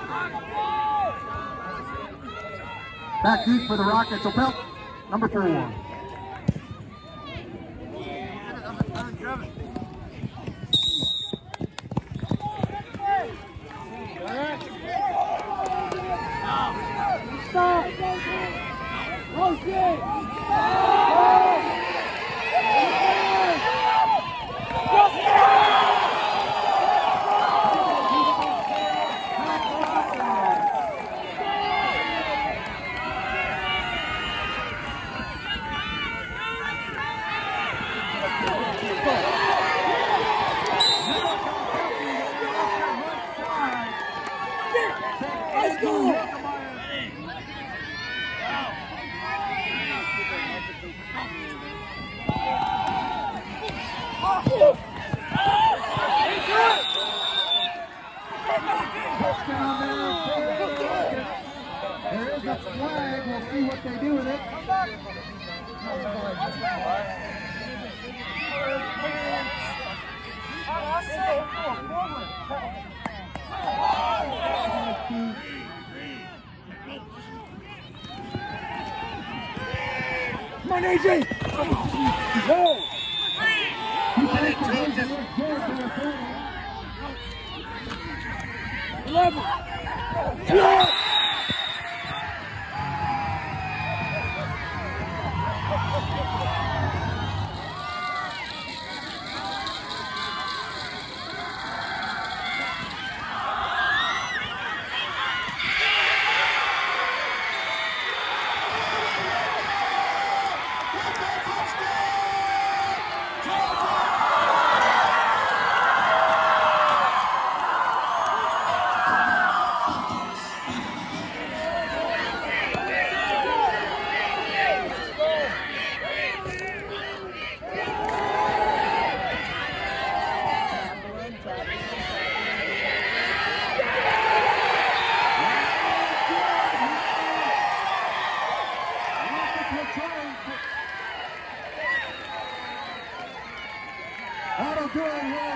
Back deep for the Rockets. Opel, number 4. Stop! Oh, shit! Let's go! There is a flag. We'll see what they do with it. Come on, AJ! Go! 11! Yeah! That'll do it.